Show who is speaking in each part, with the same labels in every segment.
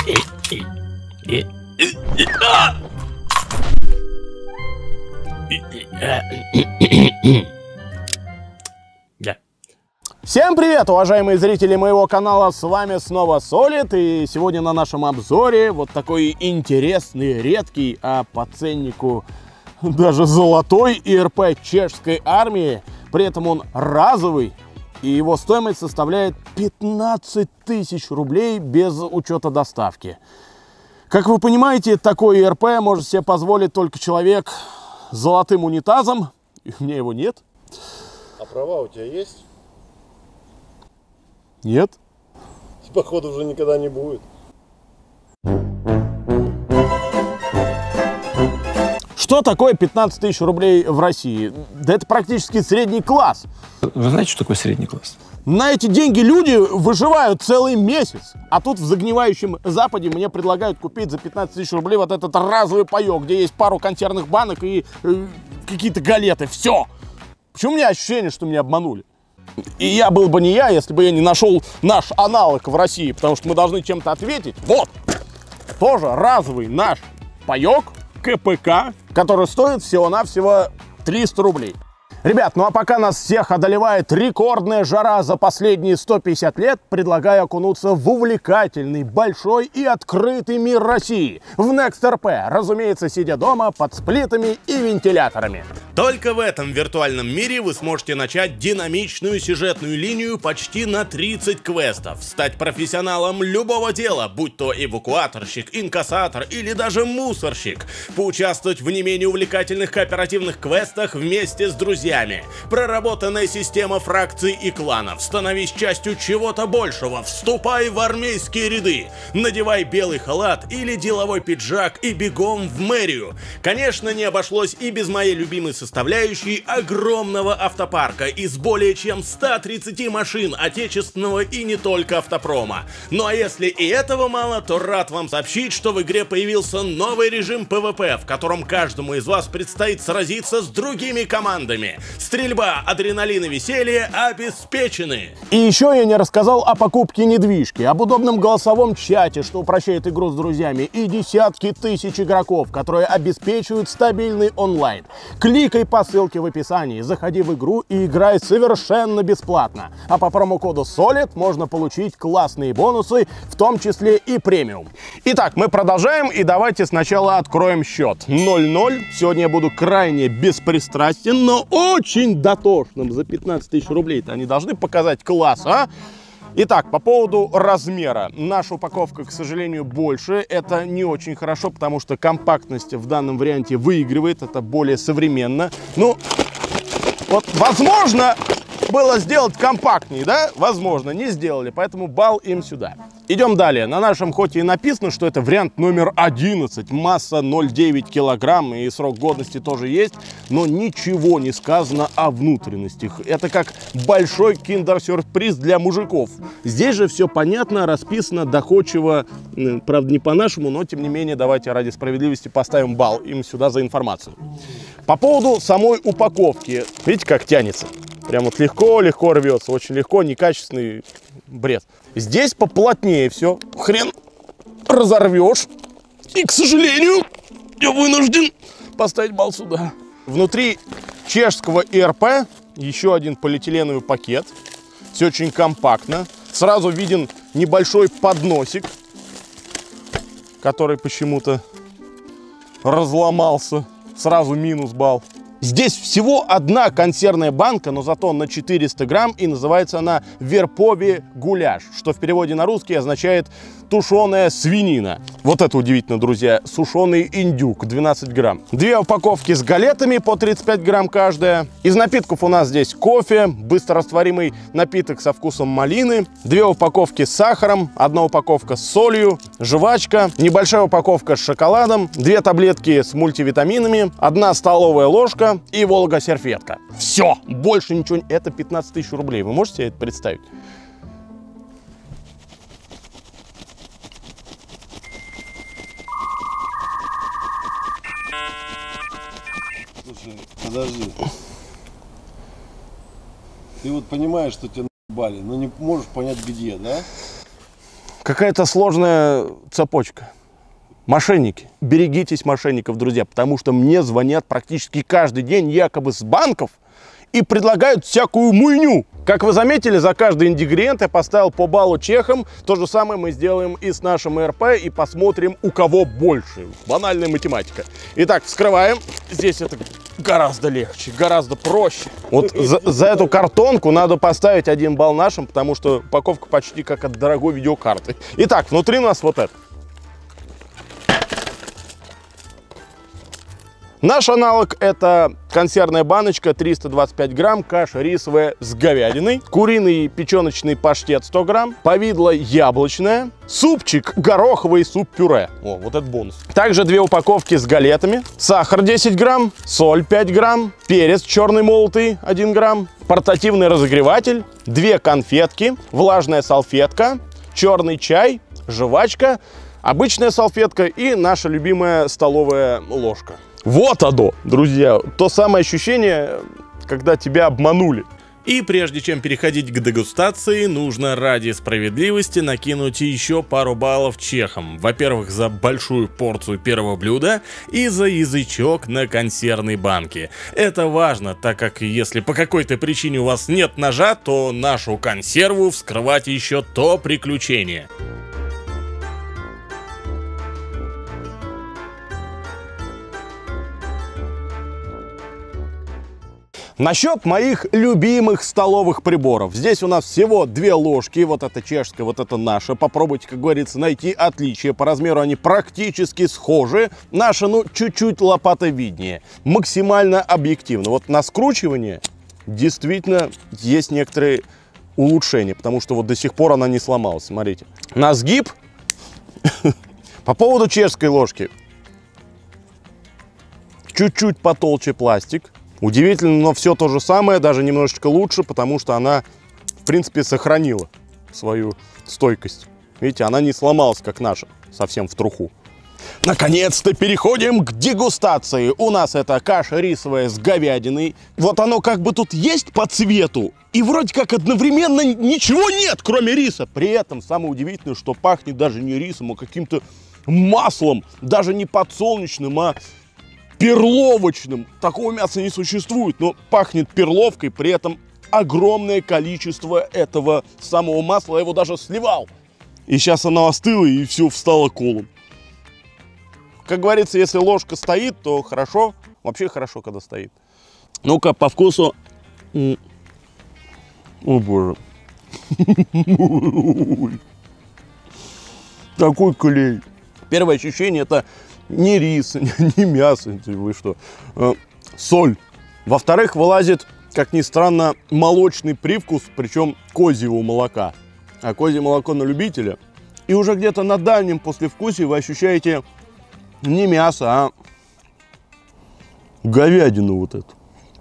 Speaker 1: Всем привет, уважаемые зрители моего канала, с вами снова Solid, и сегодня на нашем обзоре вот такой интересный, редкий, а по ценнику даже золотой ИРП чешской армии, при этом он разовый, и его стоимость составляет 15 тысяч рублей без учета доставки. Как вы понимаете, такой ИРП может себе позволить только человек с золотым унитазом, и у меня его нет.
Speaker 2: А права у тебя есть?
Speaker 1: Нет.
Speaker 2: Походу уже никогда не будет.
Speaker 1: Что такое 15 тысяч рублей в России? Да это практически средний класс.
Speaker 3: Вы знаете, что такое средний класс?
Speaker 1: На эти деньги люди выживают целый месяц. А тут в загнивающем Западе мне предлагают купить за 15 тысяч рублей вот этот разовый паёк, где есть пару консервных банок и какие-то галеты. Все. Почему у меня ощущение, что меня обманули? И я был бы не я, если бы я не нашел наш аналог в России, потому что мы должны чем-то ответить. Вот, тоже разовый наш паёк КПК, который стоит всего-навсего 300 рублей. Ребят, ну а пока нас всех одолевает рекордная жара за последние 150 лет, предлагаю окунуться в увлекательный, большой и открытый мир России. В NextRP, разумеется, сидя дома под сплитами и вентиляторами.
Speaker 4: Только в этом виртуальном мире вы сможете начать динамичную сюжетную линию почти на 30 квестов, стать профессионалом любого дела, будь то эвакуаторщик, инкассатор или даже мусорщик, поучаствовать в не менее увлекательных кооперативных квестах вместе с друзьями. Проработанная система фракций и кланов, становись частью чего-то большего, вступай в армейские ряды, надевай белый халат или деловой пиджак и бегом в мэрию. Конечно, не обошлось и без моей любимой составляющей огромного автопарка из более чем 130 машин отечественного и не только автопрома. Ну а если и этого мало, то рад вам сообщить, что в игре появился новый режим PvP, в котором каждому из вас предстоит сразиться с другими командами. Стрельба, адреналин и веселье обеспечены.
Speaker 1: И еще я не рассказал о покупке недвижки, об удобном голосовом чате, что упрощает игру с друзьями, и десятки тысяч игроков, которые обеспечивают стабильный онлайн. Кликай по ссылке в описании, заходи в игру и играй совершенно бесплатно. А по промокоду SOLID можно получить классные бонусы, в том числе и премиум. Итак, мы продолжаем, и давайте сначала откроем счет. 0-0. Сегодня я буду крайне беспристрастен, но очень дотошным. За 15 тысяч рублей-то они должны показать класс, а? Итак, по поводу размера. Наша упаковка, к сожалению, больше. Это не очень хорошо, потому что компактность в данном варианте выигрывает. Это более современно. Ну, вот, возможно, было сделать компактнее, да? Возможно, не сделали, поэтому балл им сюда. Идем далее. На нашем хоть и написано, что это вариант номер 11, масса 0,9 килограмм и срок годности тоже есть, но ничего не сказано о внутренностях. Это как большой киндер-сюрприз для мужиков. Здесь же все понятно, расписано доходчиво, правда не по-нашему, но тем не менее давайте ради справедливости поставим балл им сюда за информацию. По поводу самой упаковки, видите, как тянется? Прям вот легко рвется, очень легко, некачественный бред. Здесь поплотнее все, хрен разорвешь. И, к сожалению, я вынужден поставить балл сюда. Внутри чешского ИРП еще один полиэтиленовый пакет. Все очень компактно. Сразу виден небольшой подносик, который почему-то разломался. Сразу минус балл. Здесь всего одна консервная банка, но зато на 400 грамм, и называется она «Верпове гуляш», что в переводе на русский означает «тушеная свинина». Вот это удивительно, друзья, сушеный индюк, 12 грамм. Две упаковки с галетами по 35 грамм каждая. Из напитков у нас здесь кофе, быстрорастворимый напиток со вкусом малины, две упаковки с сахаром, одна упаковка с солью, жвачка, небольшая упаковка с шоколадом, две таблетки с мультивитаминами, одна столовая ложка и Волга-серфетка. Все, больше ничего. Это 15 тысяч рублей. Вы можете себе это представить?
Speaker 2: Слушай, подожди. Ты вот понимаешь, что тебя наебали, но не можешь понять где, да?
Speaker 1: какая-то сложная цепочка. Мошенники. Берегитесь мошенников, друзья, потому что мне звонят практически каждый день якобы с банков и предлагают всякую муйню. Как вы заметили, за каждый ингредиент я поставил по баллу чехам. То же самое мы сделаем и с нашим ЭРП, и посмотрим, у кого больше. Банальная математика. Итак, вскрываем. Здесь это гораздо легче, гораздо проще. Вот за эту картонку надо поставить 1 балл нашим, потому что упаковка почти как от дорогой видеокарты. Итак, внутри у нас вот это. Наш аналог — это консервная баночка 325 грамм, каша рисовая с говядиной, куриный печеночный паштет 100 грамм, повидло яблочное, супчик гороховый, суп-пюре. О, вот это бонус. Также 2 упаковки с галетами, сахар 10 грамм, соль 5 грамм, перец черный молотый 1 грамм, портативный разогреватель, 2 конфетки, влажная салфетка, черный чай, жвачка, обычная салфетка и наша любимая столовая ложка. Вот оно, друзья, то самое ощущение, когда тебя обманули.
Speaker 4: И прежде чем переходить к дегустации, нужно ради справедливости накинуть еще пару баллов чехам. Во-первых, за большую порцию первого блюда и за язычок на консервной банке. Это важно, так как если по какой-то причине у вас нет ножа, то нашу консерву вскрывать еще то приключение.
Speaker 1: Насчет моих любимых столовых приборов. Здесь у нас всего 2 ложки. Вот это чешская, вот это наша. Попробуйте, как говорится, найти отличия. По размеру они практически схожи. Наша, ну, чуть-чуть лопатовиднее. Максимально объективно. Вот на скручивание действительно есть некоторые улучшения. Потому что вот до сих пор она не сломалась. Смотрите. На сгиб. По поводу чешской ложки. Чуть-чуть потолще пластик. Удивительно, но все то же самое, даже немножечко лучше, потому что она, в принципе, сохранила свою стойкость. Видите, она не сломалась, как наша, совсем в труху. Наконец-то переходим к дегустации. У нас это каша рисовая с говядиной. Вот оно как бы тут есть по цвету, и вроде как одновременно ничего нет, кроме риса. При этом самое удивительное, что пахнет даже не рисом, а каким-то маслом, даже не подсолнечным, а перловочным. Такого мяса не существует, но пахнет перловкой, при этом огромное количество этого самого масла. Я его даже сливал. И сейчас оно остыло, и все встало колом. Как говорится, если ложка стоит, то хорошо. Вообще хорошо, когда стоит. Ну-ка, по вкусу. О, боже. Такой клей. Первое ощущение — это не рис, не мясо, вы что, соль. Во-вторых, вылазит, как ни странно, молочный привкус, причем козьего молока. А козье молоко на любителя. И уже где-то на дальнем послевкусии вы ощущаете не мясо, а говядину вот эту.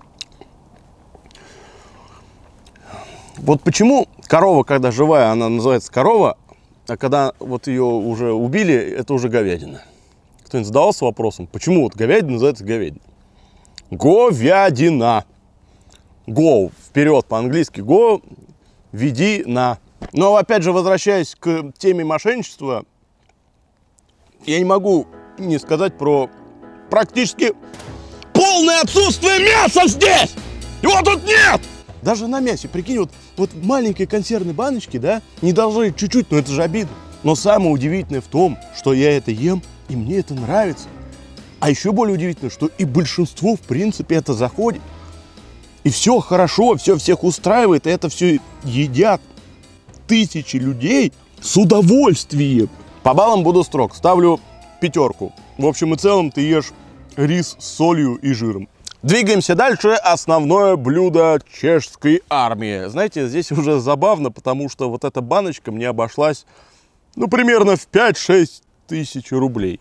Speaker 1: Вот почему корова, когда живая, она называется корова, а когда вот ее уже убили, это уже говядина. Кто-нибудь задавался вопросом, почему вот говядина называется говядина? Говядина. Go, вперед по-английски. Go, веди на. Но опять же, возвращаясь к теме мошенничества, я не могу не сказать про практически полное отсутствие мяса здесь. Его тут нет. Даже на мясе, прикинь, вот в маленькой консервной баночке, да, не должны чуть-чуть, но это же обидно. Но самое удивительное в том, что я это ем, и мне это нравится. А еще более удивительно, что и большинству, в принципе, это заходит. И все хорошо, все всех устраивает, и это все едят тысячи людей с удовольствием. По баллам буду строг, ставлю 5. В общем и целом ты ешь рис с солью и жиром. Двигаемся дальше. Основное блюдо чешской армии. Знаете, здесь уже забавно, потому что вот эта баночка мне обошлась, ну, примерно в 5-6 тысяч рублей.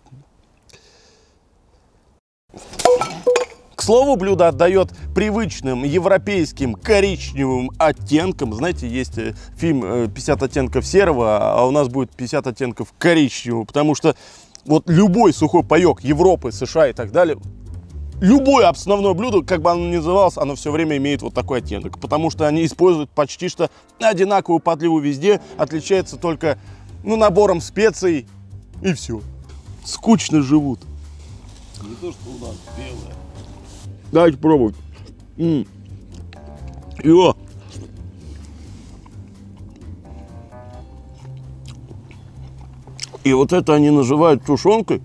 Speaker 1: К слову, блюдо отдает привычным европейским коричневым оттенкам. Знаете, есть фильм «50 оттенков серого», а у нас будет 50 оттенков коричневого, потому что вот любой сухой паёк Европы, США и так далее, любое основное блюдо, как бы оно ни называлось, оно все время имеет вот такой оттенок, потому что они используют почти что одинаковую подливу везде, отличается только ну, набором специй, и все. Скучно живут.
Speaker 2: Не то, что у нас белое.
Speaker 1: Давайте пробовать. Йо. И вот это они называют тушенкой.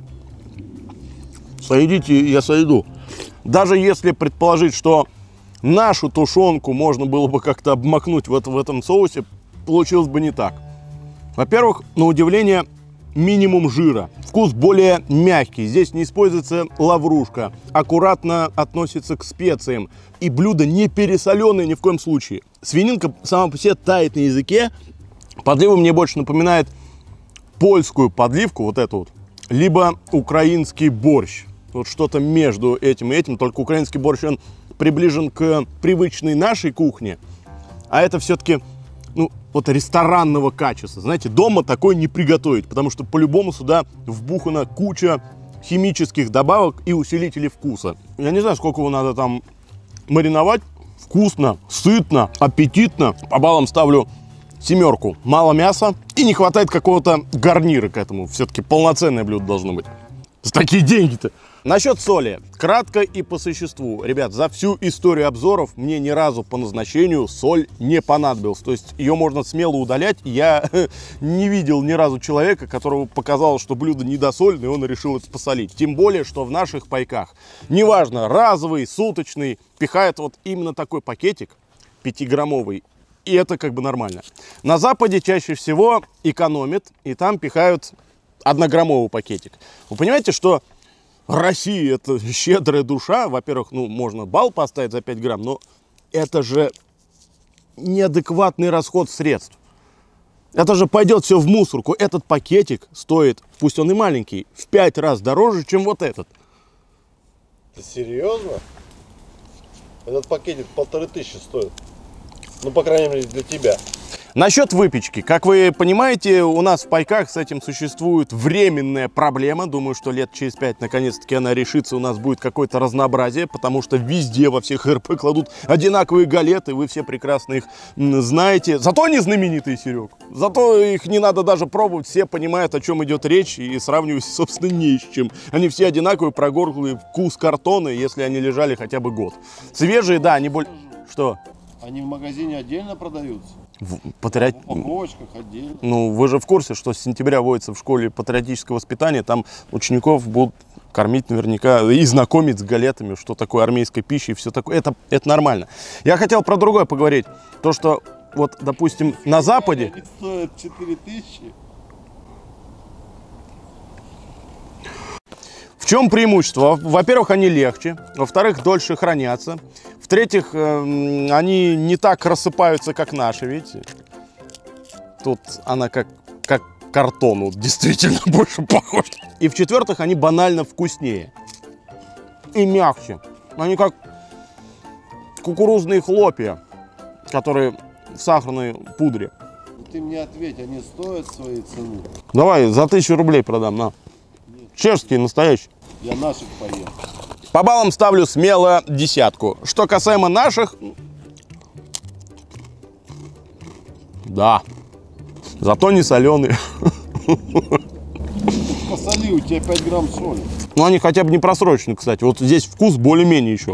Speaker 1: Сойдите, я сойду. Даже если предположить, что нашу тушенку можно было бы как-то обмакнуть в этом соусе, получилось бы не так. Во-первых, на удивление, минимум жира. Вкус более мягкий. Здесь не используется лаврушка. Аккуратно относится к специям. И блюдо не пересоленое ни в коем случае. Свининка сама по себе тает на языке. Подлива мне больше напоминает польскую подливку, вот эту вот, либо украинский борщ. Вот что-то между этим и этим. Только украинский борщ, он приближен к привычной нашей кухне. А это все-таки, ну, вот ресторанного качества. Знаете, дома такое не приготовить, потому что по-любому сюда вбухана куча химических добавок и усилителей вкуса. Я не знаю, сколько его надо там мариновать. Вкусно, сытно, аппетитно. По баллам ставлю 7. Мало мяса и не хватает какого-то гарнира к этому. Все-таки полноценное блюдо должно быть. За такие деньги-то. Насчет соли. Кратко и по существу. Ребят, за всю историю обзоров мне ни разу по назначению соль не понадобилась. То есть ее можно смело удалять. Я не видел ни разу человека, которому показалось, что блюдо недосольное, и он решил это посолить. Тем более, что в наших пайках, неважно, разовый, суточный, пихает вот именно такой пакетик, 5-граммовый. И это как бы нормально. На Западе чаще всего экономят, и там пихают 1-граммовый пакетик. Вы понимаете, что Россия — это щедрая душа. Во-первых, ну, можно балл поставить за 5 грамм, но это же неадекватный расход средств. Это же пойдет все в мусорку. Этот пакетик стоит, пусть он и маленький, в 5 раз дороже, чем вот этот.
Speaker 2: Ты серьезно? Этот пакетик 1500 стоит. Ну, по крайней мере, для тебя.
Speaker 1: Насчет выпечки. Как вы понимаете, у нас в пайках с этим существует временная проблема. Думаю, что лет через 5 наконец-таки она решится, у нас будет какое-то разнообразие, потому что везде, во всех РП кладут одинаковые галеты, вы все прекрасно их знаете. Зато они знаменитые, Серег. Зато их не надо даже пробовать, все понимают, о чем идет речь, и сравнивать, собственно, не с чем. Они все одинаковые, прогорклые, вкус картона, если они лежали хотя бы год. Свежие, да, они более... Что?
Speaker 2: Они в магазине отдельно продаются? В упаковочках отдельно.
Speaker 1: Ну, вы же в курсе, что с сентября вводится в школе патриотическое воспитание, там учеников будут кормить наверняка и знакомить с галетами, что такое армейская пища и все такое. Это нормально. Я хотел про другое поговорить. То, что вот, допустим, на Западе...
Speaker 2: Они стоят 4000.
Speaker 1: В чем преимущество? Во-первых, они легче. Во-вторых, дольше хранятся. В-третьих, они не так рассыпаются, как наши, видите? Тут она как картон, вот, действительно больше похожа. И в-четвертых, они банально вкуснее. И мягче. Они как кукурузные хлопья, которые в сахарной пудре.
Speaker 2: Ты мне ответь, они стоят своей цены?
Speaker 1: Давай, за 1000 рублей продам, на. Чешские, настоящие.
Speaker 2: Я наших поем.
Speaker 1: По баллам ставлю смело 10. Что касаемо наших... Да. Зато не соленые.
Speaker 2: Посоли, у тебя 5 грамм соли.
Speaker 1: Ну, они хотя бы не просрочены, кстати. Вот здесь вкус более-менее еще.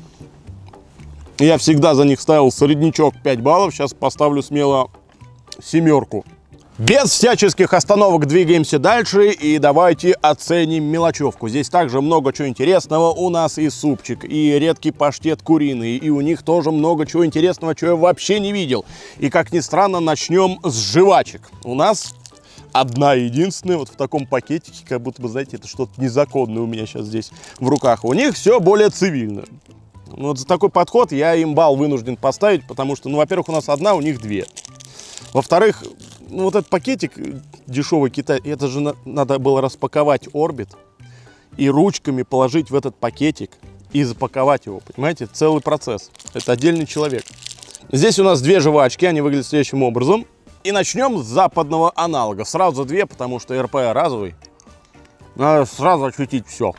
Speaker 1: Я всегда за них ставил среднячок 5 баллов. Сейчас поставлю смело 7. Без всяческих остановок двигаемся дальше и давайте оценим мелочевку. Здесь также много чего интересного. У нас и супчик, и редкий паштет куриный, и у них тоже много чего интересного, чего я вообще не видел. И как ни странно, начнем с жвачек. У нас одна единственная вот в таком пакетике, как будто бы, знаете, это что-то незаконное у меня сейчас здесь в руках. У них все более цивильно. Вот за такой подход я им балл вынужден поставить, потому что, ну, во-первых, у нас одна, у них 2. Во-вторых, ну, вот этот пакетик дешевый Китай, это же надо было распаковать Орбит и ручками положить в этот пакетик и запаковать его, понимаете? Это целый процесс, это отдельный человек. Здесь у нас 2 жвачки, они выглядят следующим образом. И начнем с западного аналога. Сразу 2, потому что РП разовый. Надо сразу ощутить все.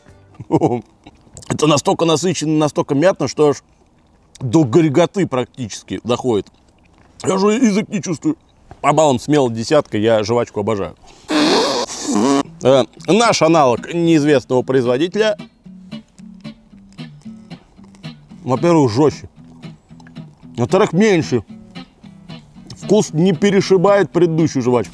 Speaker 1: Это настолько насыщенно, настолько мятно, что аж до горькоты практически доходит. Я же язык не чувствую. По баллам смело десятка, я жвачку обожаю. Наш аналог неизвестного производителя. Во-первых, жестче. Во-вторых, меньше. Вкус не перешибает предыдущую жвачку.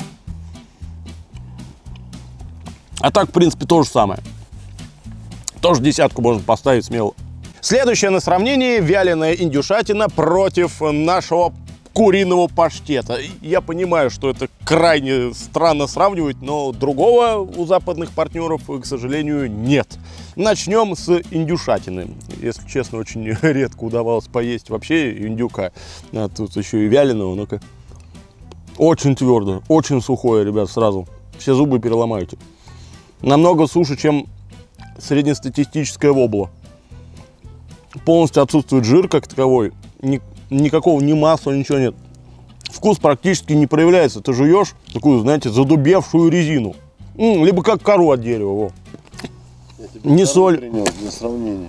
Speaker 1: А так, в принципе, то же самое. Тоже десятку можно поставить смело. Следующее на сравнение: вяленая индюшатина против нашего куриного паштета. Я понимаю, что это крайне странно сравнивать, но другого у западных партнеров, к сожалению, нет. Начнем с индюшатины. Если честно, очень редко удавалось поесть вообще индюка. А тут еще и вяленого. Ну-ка. Очень твердое, очень сухое, ребят, сразу. Все зубы переломаете. Намного суше, чем среднестатистическая вобла. Полностью отсутствует жир как таковой. Никакого ни масла, ничего нет. Вкус практически не проявляется. Ты жуешь такую, знаете, задубевшую резину. Либо как кору от дерева. Во. Не соль.
Speaker 2: Принес для сравнения.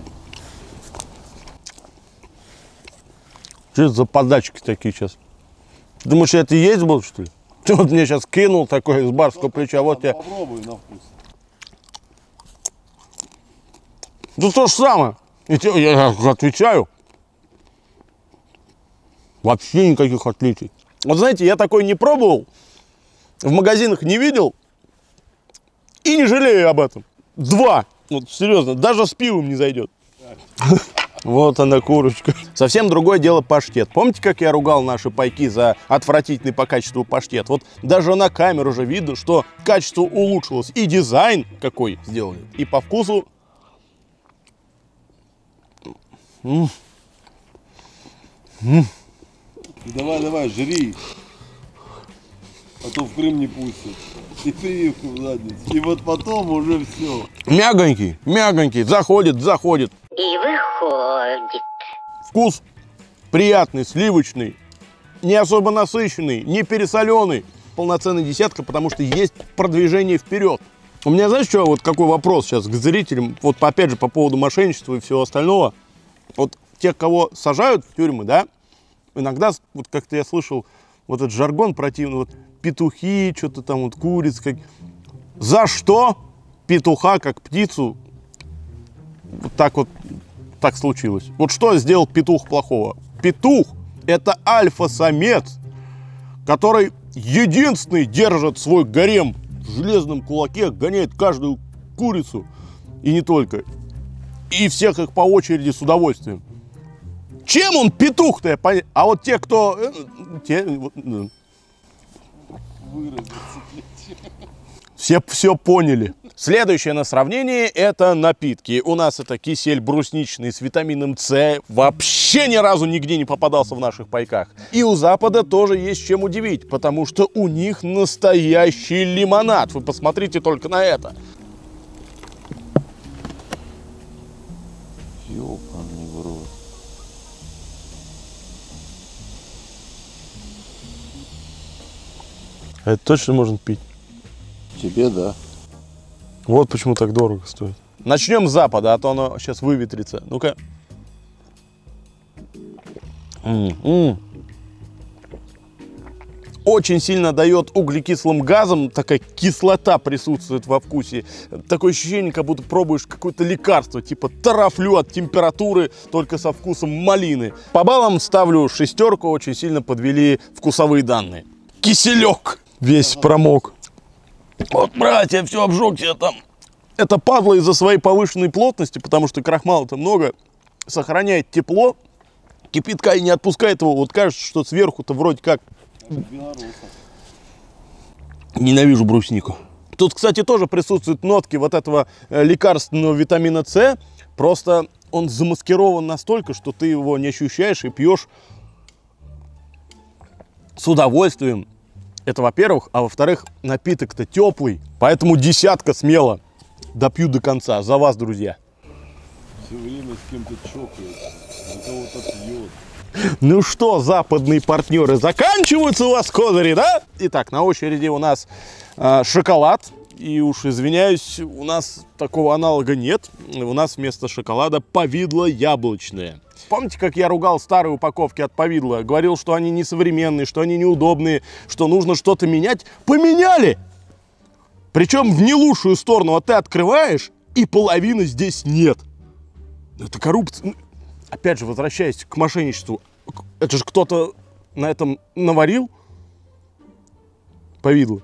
Speaker 1: Что это за подачки такие сейчас? Ты думаешь, я это есть был, что ли? Ты вот мне сейчас кинул такой из барского плеча. Вот я.
Speaker 2: Попробуй на вкус.
Speaker 1: Ну то же самое. Я отвечаю. Вообще никаких отличий. Вот знаете, я такой не пробовал, в магазинах не видел и не жалею об этом. 2. Вот серьезно, даже с пивом не зайдет. Вот она, курочка. Совсем другое дело паштет. Помните, как я ругал наши пайки за отвратительный по качеству паштет? Вот даже на камеру уже видно, что качество улучшилось. И дизайн какой сделали, и по вкусу.
Speaker 2: Давай, жри. А то в Крым не пустят. И прививку в задницу. И вот потом уже все.
Speaker 1: Мягонький, заходит.
Speaker 5: И выходит.
Speaker 1: Вкус приятный, сливочный, не особо насыщенный, не пересоленый. Полноценная десятка, потому что есть продвижение вперед. У меня, знаешь, что, вот какой вопрос сейчас к зрителям, вот опять же по поводу мошенничества и всего остального. Вот тех, кого сажают в тюрьмы, да, иногда, вот как-то я слышал, вот этот жаргон противный, вот петухи, что-то там, вот куриц. За что петуха, как птицу, вот так случилось? Вот что сделал петух плохого? Петух – это альфа-самец, который единственный держит свой гарем в железном кулаке, гоняет каждую курицу, и не только, и всех их по очереди с удовольствием. Чем он петух-то? А вот те, кто... Все поняли. Следующее на сравнение – это напитки. У нас это кисель брусничный с витамином С. Вообще ни разу нигде не попадался в наших пайках. И у Запада тоже есть чем удивить, потому что у них настоящий лимонад. Вы посмотрите только на это.
Speaker 2: Ёбаный в рот.
Speaker 1: Это точно можно пить?
Speaker 2: Тебе, да.
Speaker 1: Вот почему так дорого стоит. Начнем с Запада, а то оно сейчас выветрится. Ну-ка. Очень сильно дает углекислым газом, такая кислота присутствует во вкусе. Такое ощущение, как будто пробуешь какое-то лекарство, типа тарафлю от температуры, только со вкусом малины. По баллам ставлю 6, очень сильно подвели вкусовые данные. Киселек весь промок. Вот, братья, все обжегся там. Это падла из-за своей повышенной плотности, потому что крахмала-то много, сохраняет тепло, кипятка и не отпускает его. Вот кажется, что сверху-то вроде как... Ненавижу бруснику. Тут, кстати, тоже присутствуют нотки вот этого лекарственного витамина С. Просто он замаскирован настолько, что ты его не ощущаешь и пьешь с удовольствием. Это во-первых. А во-вторых, напиток-то теплый. Поэтому 10 смело допью до конца. За вас, друзья.
Speaker 2: Все время с кем-то чокается. За кого-то пьет.
Speaker 1: Ну что, западные партнеры, заканчиваются у вас козыри, да? Итак, на очереди у нас шоколад. И уж извиняюсь, у нас такого аналога нет. У нас вместо шоколада повидло яблочное. Помните, как я ругал старые упаковки от повидла? Говорил, что они несовременные, что они неудобные, что нужно что-то менять. Поменяли! Причем в не лучшую сторону. А ты открываешь, и половины здесь нет. Это коррупция. Опять же, возвращаясь к мошенничеству. Это же кто-то на этом наварил повидло.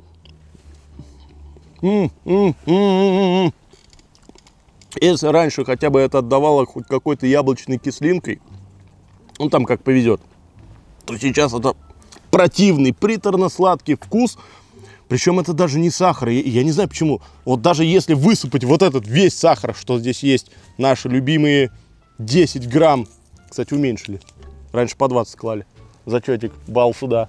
Speaker 1: Если раньше хотя бы это отдавало хоть какой-то яблочной кислинкой, ну там как повезет, то сейчас это противный, приторно-сладкий вкус. Причем это даже не сахар. Я не знаю почему. Вот даже если высыпать вот этот весь сахар, что здесь есть, наши любимые 10 грамм, кстати, уменьшили. Раньше по 20 клали. Зачетик, балл сюда.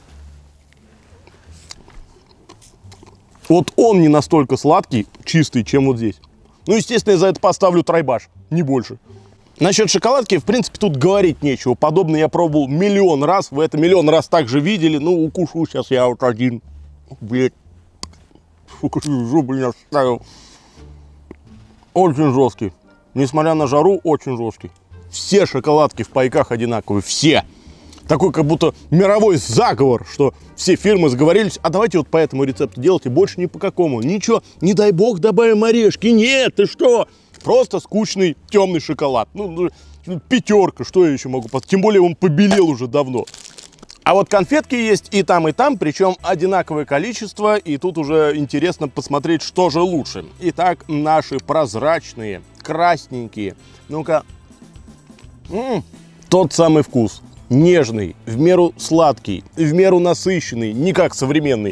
Speaker 1: Вот он не настолько сладкий, чистый, чем вот здесь. Ну, естественно, я за это поставлю тройбаш, не больше. Насчет шоколадки, в принципе, тут говорить нечего. Подобное я пробовал миллион раз. Вы это миллион раз также видели. Ну, укушу сейчас я вот один. Блять. Зуб меня вставил. Очень жесткий. Несмотря на жару, очень жесткий. Все шоколадки в пайках одинаковые. Все. Такой как будто мировой заговор, что все фирмы сговорились, а давайте вот по этому рецепту делайте, больше ни по какому. Ничего, не дай бог добавим орешки. Нет, ты что? Просто скучный темный шоколад. Ну, пятерка, что я еще могу? Тем более он побелел уже давно. А вот конфетки есть и там, причем одинаковое количество. И тут уже интересно посмотреть, что же лучше. Итак, наши прозрачные, красненькие. Ну-ка. Тот самый вкус. Нежный, в меру сладкий, в меру насыщенный, не как современный.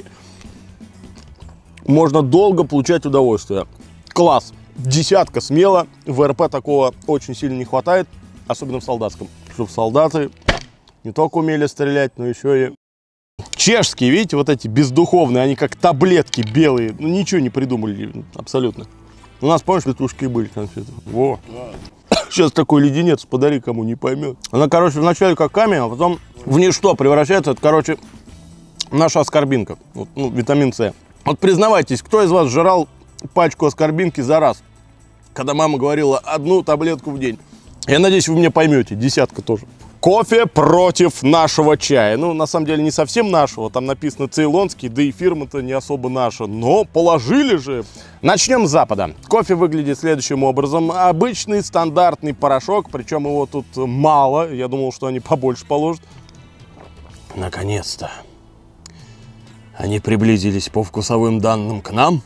Speaker 1: Можно долго получать удовольствие. Класс. Десятка смело. В РП такого очень сильно не хватает, особенно в солдатском. Чтобы солдаты не только умели стрелять, но еще и... Чешские, видите, вот эти бездуховные, они как таблетки белые. Ну, ничего не придумали абсолютно. У нас, помнишь, петрушки были конфеты? Во. Сейчас такой леденец подари, кому не поймет. Она, короче, вначале как камень, а потом в ничто превращается. Это, короче, наша аскорбинка. Вот, ну, витамин С. Вот признавайтесь, кто из вас жрал пачку аскорбинки за раз? Когда мама говорила одну таблетку в день. Я надеюсь, вы меня поймете. Десятка тоже. Кофе против нашего чая. Ну, на самом деле, не совсем нашего. Там написано цейлонский, да и фирма-то не особо наша. Но положили же. Начнем с Запада. Кофе выглядит следующим образом. Обычный стандартный порошок, причем его тут мало. Я думал, что они побольше положат. Наконец-то. Они приблизились по вкусовым данным к нам.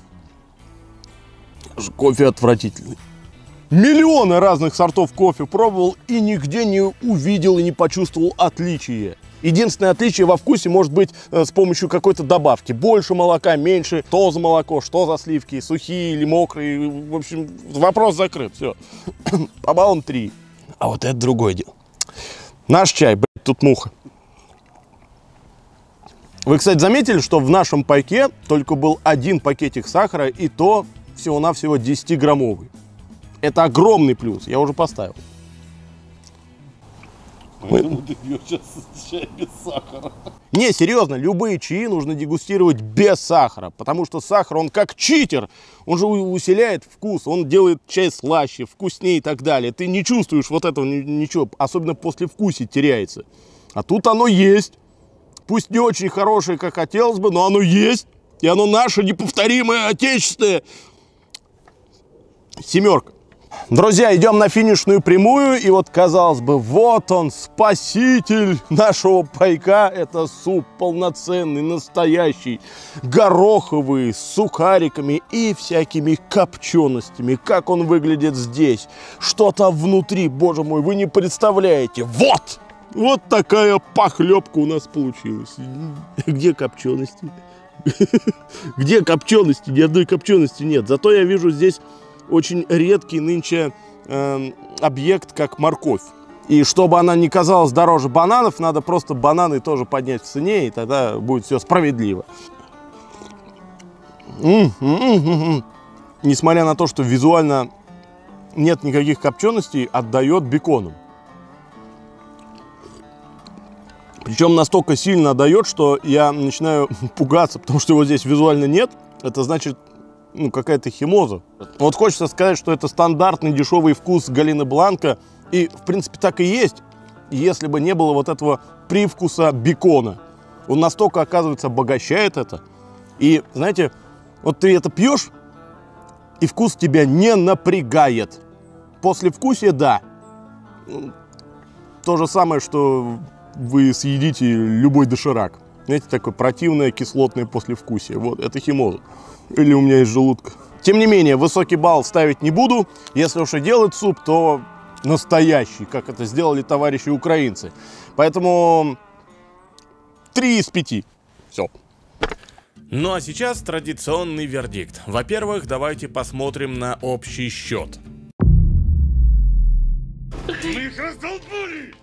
Speaker 1: Кофе отвратительный. Миллионы разных сортов кофе пробовал и нигде не увидел и не почувствовал отличия. Единственное отличие во вкусе может быть с помощью какой-то добавки. Больше молока, меньше. Что за молоко, что за сливки, сухие или мокрые. В общем, вопрос закрыт. Все. По баллам 3. А вот это другое дело. Наш чай, блядь, тут муха. Вы, кстати, заметили, что в нашем пайке только был один пакетик сахара, и то всего-навсего 10-граммовый. Это огромный плюс, я уже поставил.
Speaker 2: Поэтому ты пьешь сейчас чай без сахара.
Speaker 1: Не, серьезно, любые чаи нужно дегустировать без сахара, потому что сахар, он как читер, он же усиляет вкус, он делает чай слаще, вкуснее и так далее. Ты не чувствуешь вот этого ничего, особенно после вкуса теряется. А тут оно есть. Пусть не очень хорошее, как хотелось бы, но оно есть. И оно наше, неповторимое, отечественное. 7. Друзья, идем на финишную прямую. И вот, казалось бы, вот он, спаситель нашего пайка. Это суп полноценный, настоящий, гороховый, с сухариками и всякими копченостями. Как он выглядит здесь. Что-то внутри, боже мой, вы не представляете. Вот! Вот такая похлебка у нас получилась. Где копчености? Где копчености? Ни одной копчености нет. Зато я вижу здесь очень редкий нынче объект, как морковь. И чтобы она не казалась дороже бананов, надо просто бананы тоже поднять в цене, и тогда будет все справедливо. Несмотря на то, что визуально нет никаких копченостей, отдает беконом. Причем настолько сильно отдает, что я начинаю пугаться, потому что его здесь визуально нет. это значит, ну, какая-то химоза. Вот хочется сказать, что это стандартный дешевый вкус Галины Бланка. И, в принципе, так и есть, если бы не было вот этого привкуса бекона. Он настолько, оказывается, обогащает это. И, знаете, вот ты это пьешь, и вкус тебя не напрягает. Послевкусие, да. То же самое, что вы съедите любой доширак. Знаете, такое противное кислотное послевкусие. Вот, это химоза. Или у меня из желудка. Тем не менее, высокий балл ставить не буду. Если уж и делать суп, то настоящий, как это сделали товарищи украинцы. Поэтому 3 из 5. Все.
Speaker 4: Ну а сейчас традиционный вердикт. Во-первых, давайте посмотрим на общий счет.
Speaker 2: Мы их раздолбали!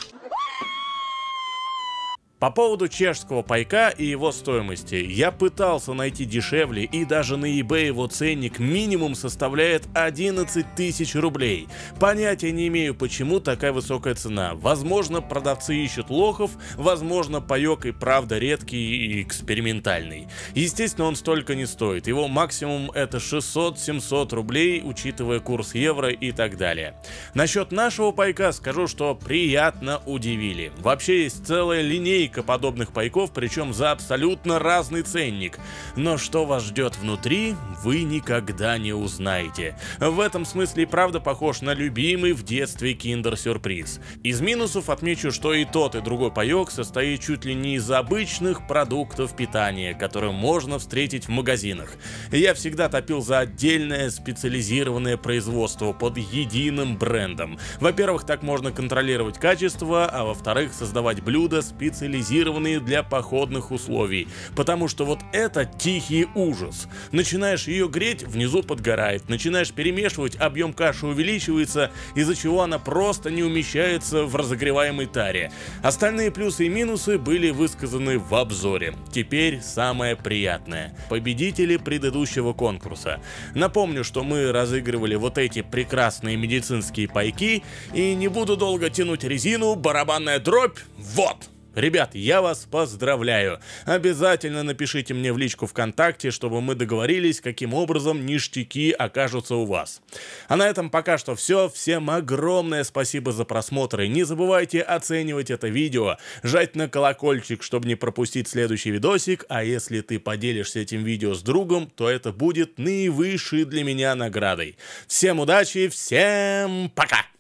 Speaker 4: По поводу чешского пайка и его стоимости. Я пытался найти дешевле, и даже на eBay его ценник минимум составляет 11 тысяч рублей. Понятия не имею, почему такая высокая цена. Возможно, продавцы ищут лохов, возможно, паек и правда редкий и экспериментальный. Естественно, он столько не стоит. Его максимум это 600-700 рублей, учитывая курс евро и так далее. Насчет нашего пайка скажу, что приятно удивили. Вообще есть целая линейка подобных пайков, причем за абсолютно разный ценник. Но что вас ждет внутри, вы никогда не узнаете. В этом смысле и правда похож на любимый в детстве киндер-сюрприз. Из минусов отмечу, что и тот, и другой пайок состоит чуть ли не из обычных продуктов питания, которые можно встретить в магазинах. Я всегда топил за отдельное специализированное производство под единым брендом. Во-первых, так можно контролировать качество, а во-вторых, создавать блюда специализированные для походных условий, потому что вот это тихий ужас. Начинаешь ее греть, внизу подгорает, начинаешь перемешивать, объем каши увеличивается, из-за чего она просто не умещается в разогреваемой таре. Остальные плюсы и минусы были высказаны в обзоре. Теперь самое приятное. Победители предыдущего конкурса. Напомню, что мы разыгрывали вот эти прекрасные медицинские пайки, и не буду долго тянуть резину, барабанная дробь, вот! Ребят, я вас поздравляю. Обязательно напишите мне в личку ВКонтакте, чтобы мы договорились, каким образом ништяки окажутся у вас. А на этом пока что все. Всем огромное спасибо за просмотр. И не забывайте оценивать это видео, жать на колокольчик, чтобы не пропустить следующий видосик. А если ты поделишься этим видео с другом, то это будет наивысшей для меня наградой. Всем удачи, всем пока!